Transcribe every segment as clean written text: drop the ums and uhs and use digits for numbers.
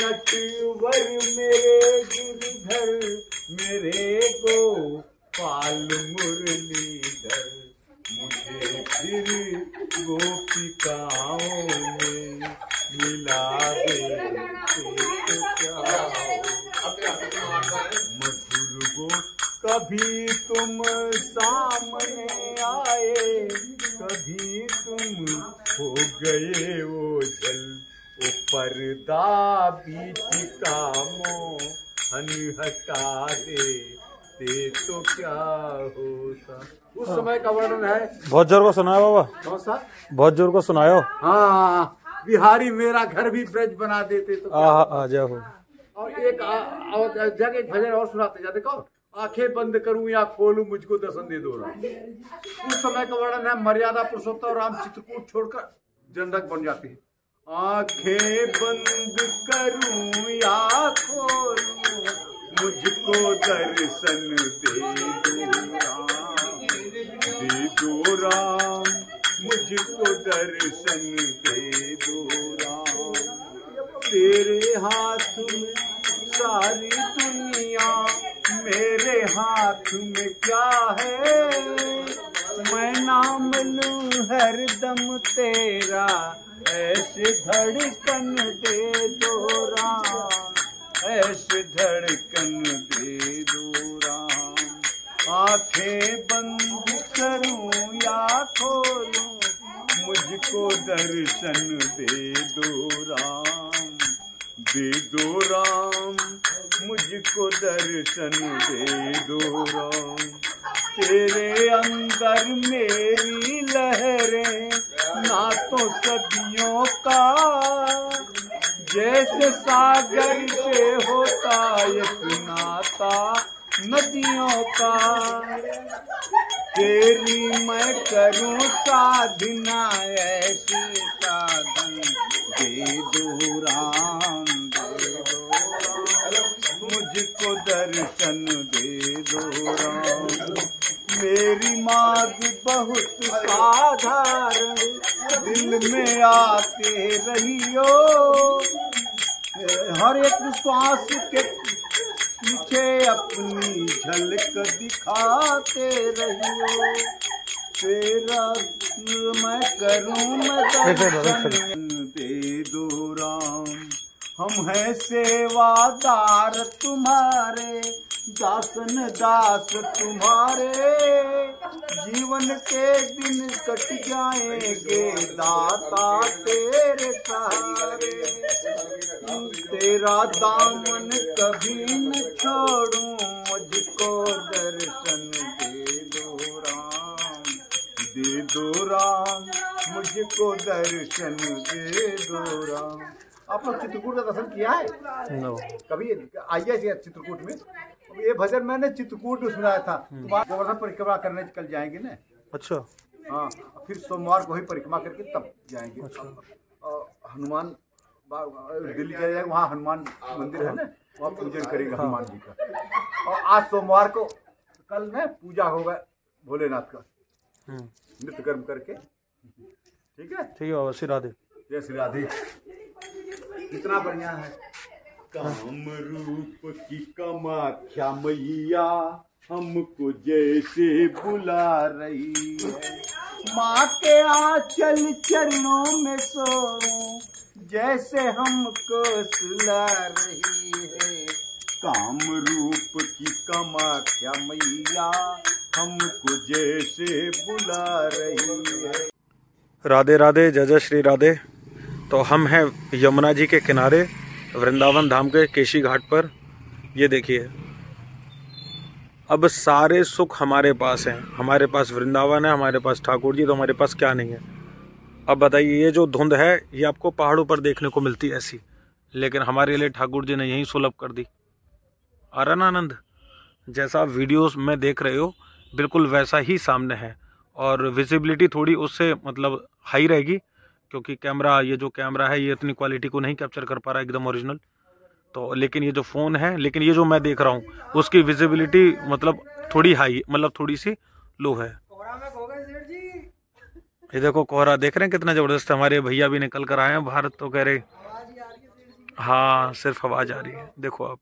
नटवर मेरे गिरधर, मेरे गोपाल मुरलीधर, मुझे फिर गोपिकाओं में मिला दे मधुर गो। कभी तुम सामने आए, कभी तुम हो गए ओझल, ओ पर्दा बीच का मोहन हटा दे तो क्या होता। उस समय का वर्णन है। बहुत जोर को सुनायो बाबा। कौन सा? बहुत जोर को सुनायो। हाँ, बिहारी मेरा घर भी ब्रज बना देते तो आ जाओ। और एक जगह एक भजन और सुनाते जाते, देखो, आंखें बंद करूं या खोलूं मुझको दर्शन दे दो राम। उस समय का वर्णन है। मर्यादा पुरुषोत्तम राम चित्रकूट छोड़कर जनक बन जाते हैं। आंखें बंद करूं या खोलूं मुझको दर्शन दे दो राम, मुझको दर्शन दे दो राम। तेरे हाथ में सारी दुनिया, मेरे हाथ में क्या है, मैं नाम लूं हरदम तेरा, ऐसे धड़कन दे दो राम, ऐसे धड़कन दे दो राम। आंखें बंद करूं या खोलूं मुझको दर्शन दे दो राम, दे दो राम, मुझको दर्शन दे दो राम। तेरे अंदर मेरी लहरें ना तो सदियों का, जैसे सागर से होता एक नाता नदियों का। तेरी मैं करूं साधना, ऐसी साधन दे दो राम, दे दो राम, मुझको दर्शन दे दो राम। मेरी मांग बहुत साधारण, दिल में आते रहियो, हर एक श्वास के पीछे अपनी झलक दिखाते रहियो। तेरा मैं करूं मैं दर्शन दे दो राम। हम हैं सेवादार तुम्हारे, दासन दास तुम्हारे, जीवन के दिन कट जाएंगे दाता तेरे सहारे। तेरा दामन कभी न छोड़ूं, मुझको दर्शन दे दो राम, दे दो राम, मुझको दर्शन दे दो राम। आप लोग चित्रकूट का दर्शन किया है? कभी आइए चित्रकूट में। ये भजन मैंने चित्रकूट में सुनाया था। गोवर्धन परिक्रमा करने कल जाएंगे ना। अच्छा। हाँ, फिर सोमवार को ही परिक्रमा करके तब जाएंगे। अच्छा। हनुमान दिल्ली चले जाएंगे, वहाँ हनुमान मंदिर है ना, वहाँ पूजन करेंगे हनुमान जी का। और आज सोमवार को कल में पूजा होगा भोलेनाथ का, नृत्य कर्म करके। ठीक है, ठीक है। श्री राधे। जय श्री राधे। कितना बढ़िया है। काम रूप की कामाख्या मैया हमको जैसे बुला रही है, माँ के आंचल चरणों में सोऊं जैसे हमको सुला रही है। काम रूप की कामाख्या मैया हमको जैसे बुला रही है। राधे राधे, जय जय श्री राधे। तो हम हैं यमुना जी के किनारे वृंदावन धाम के केशी घाट पर। ये देखिए, अब सारे सुख हमारे पास हैं। हमारे पास वृंदावन है, हमारे पास ठाकुर जी, तो हमारे पास क्या नहीं है। अब बताइए, ये जो धुंध है ये आपको पहाड़ों पर देखने को मिलती है ऐसी, लेकिन हमारे लिए ठाकुर जी ने यहीं सुलभ कर दी। आ रहा ना आनंद? जैसा आप वीडियोस में देख रहे हो बिल्कुल वैसा ही सामने है। और विजिबिलिटी थोड़ी उससे मतलब हाई रहेगी, क्योंकि कैमरा, ये जो कैमरा है ये इतनी क्वालिटी को नहीं कैप्चर कर पा रहा है एकदम ओरिजिनल। तो लेकिन ये जो फ़ोन है, लेकिन ये जो मैं देख रहा हूँ उसकी विजिबिलिटी मतलब थोड़ी हाई, मतलब थोड़ी सी लो है। ये देखो कोहरा देख रहे हैं कितना ज़बरदस्त है। हमारे भैया भी निकल कर आए हैं भारत, तो कह रहे हाँ सिर्फ आवाज आ रही है, देखो आप,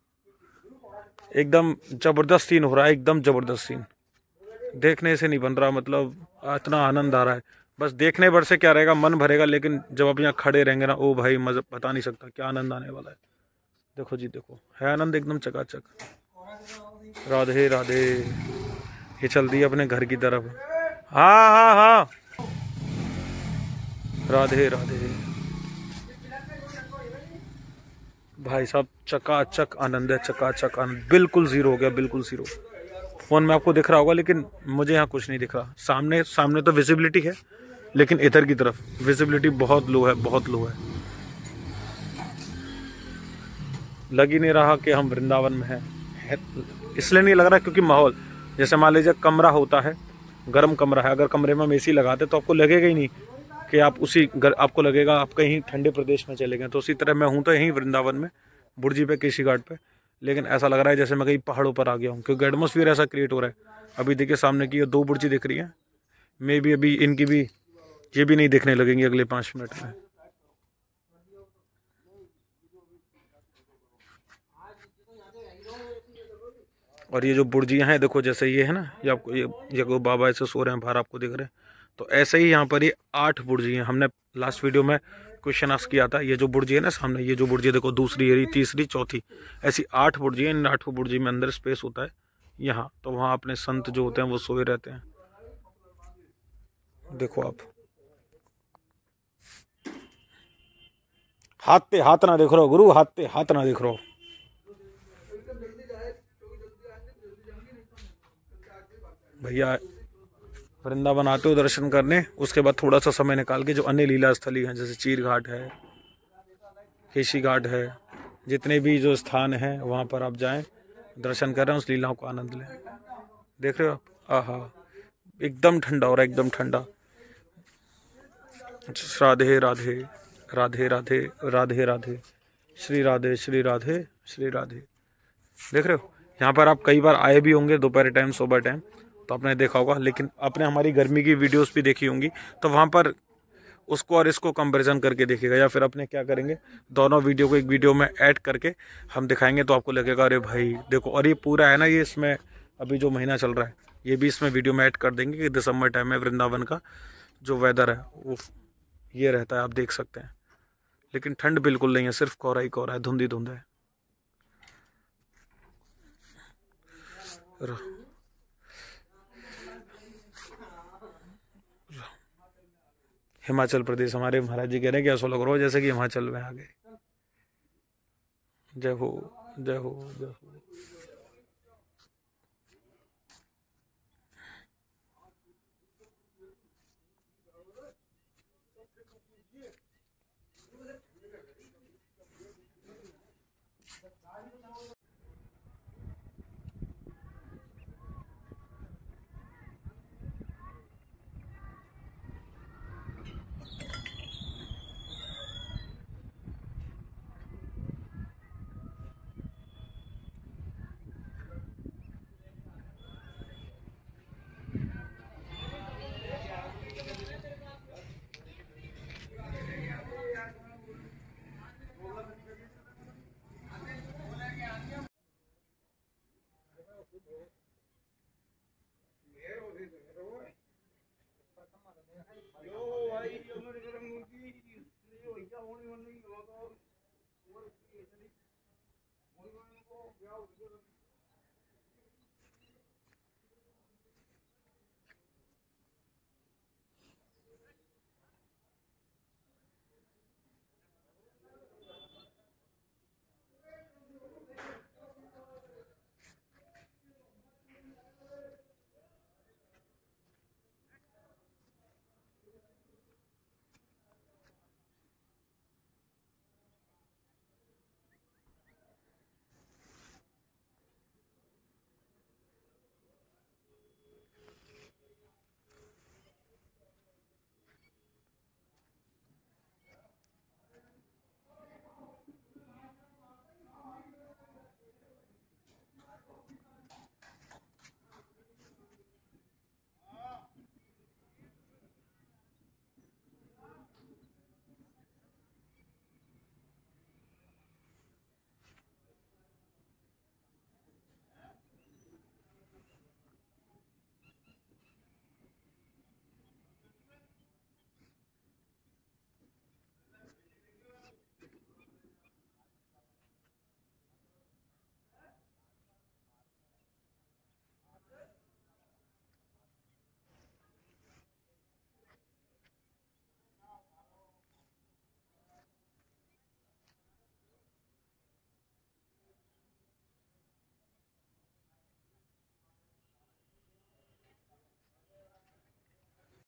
एकदम जबरदस्त सीन हो रहा है, एकदम जबरदस्त सीन, देखने से नहीं बन रहा, मतलब इतना आनंद आ रहा है। बस देखने भर से क्या रहेगा, मन भरेगा, लेकिन जब आप यहाँ खड़े रहेंगे ना, ओ भाई मजा बता नहीं सकता क्या आनंद आने वाला है। देखो जी, देखो है आनंद एकदम चकाचक। राधे राधे। ये चल दी अपने घर की तरफ। हाँ हाँ हाँ, राधे राधे। भाई साहब चकाचक आनंद है, चकाचक आनंद, बिल्कुल जीरो हो गया, बिल्कुल जीरो। फोन में आपको दिख रहा होगा, लेकिन मुझे यहाँ कुछ नहीं दिख रहा। सामने सामने तो विजिबिलिटी है, लेकिन इधर की तरफ विजिबिलिटी बहुत लो है, बहुत लो है। लग ही नहीं रहा कि हम वृंदावन में हैं है। इसलिए नहीं लग रहा क्योंकि माहौल, जैसे मान लीजिए कमरा होता है, गर्म कमरा है, अगर कमरे में हम एसी लगाते तो आपको लगेगा ही नहीं कि आप आपको लगेगा आप कहीं ठंडे प्रदेश में चले गए। तो उसी तरह मैं हूँ तो यहीं वृंदावन में, बुर्जी पे, केशी घाट पे, लेकिन ऐसा लग रहा है जैसे मैं कहीं पहाड़ों पर आ गया हूँ, क्योंकि एटमोसफियर ऐसा क्रिएट हो रहा है। अभी देखिए सामने की ये 2 बुर्जी दिख रही है, मे भी अभी इनकी भी, ये भी नहीं दिखने लगेंगी अगले 5 मिनट में। और ये जो बुर्जियां हैं देखो, जैसे ये है ना, ये आपको ये बाबा ऐसे सो रहे हैं बाहर, आपको दिख रहे हैं, तो ऐसे ही यहाँ पर ये 8 बुर्जी हैं। हमने लास्ट वीडियो में क्वेश्चन आस्क किया था, ये जो बुर्जी है ना सामने, ये जो बुर्जी देखो, दूसरी है, तीसरी, चौथी, ऐसी 8 बुर्जी हैं। इन 8 बुर्जी में अंदर स्पेस होता है यहाँ, तो वहाँ अपने संत जो होते हैं वो सोए रहते हैं। देखो आप, हाथ पे हाथ ना देख रहे हो गुरु, हाथ पे हाथ ना देख रहे हो। भैया वृंदावन आते हो दर्शन करने, उसके बाद थोड़ा सा समय निकाल के जो अन्य लीला स्थली हैं, जैसे चीर घाट है, केशी घाट है, जितने भी जो स्थान हैं वहाँ पर आप जाएं, दर्शन करें, उस लीलाओं को आनंद लें। देख रहे हो आप, आहा, एकदम ठंडा हो रहा है, एकदम ठंडा। राधे राधे, राधे राधे, राधे राधे, श्री राधे, श्री राधे, श्री राधे। देख रहे हो, यहाँ पर आप कई बार आए भी होंगे दोपहर टाइम, सुबह टाइम, तो आपने देखा होगा, लेकिन आपने हमारी गर्मी की वीडियोस भी देखी होंगी, तो वहाँ पर उसको और इसको कंपैरिजन करके देखिएगा, या फिर अपने क्या करेंगे, दोनों वीडियो को एक वीडियो में ऐड करके हम दिखाएंगे, तो आपको लगेगा अरे भाई देखो। और ये पूरा है ना, ये इसमें अभी जो महीना चल रहा है, ये भी इसमें वीडियो में ऐड कर देंगे कि दिसंबर टाइम में वृंदावन का जो वेदर है वो ये रहता है, आप देख सकते हैं। लेकिन ठंड बिल्कुल नहीं है, सिर्फ कोहरा ही कोहरा है, धुंध ही धुंध है। हिमाचल प्रदेश, हमारे महाराज जी कह रहे हैं कि ऐसा लग रहा हो जैसे कि हिमाचल में आ गए। जय हो, जय हो, जय हो।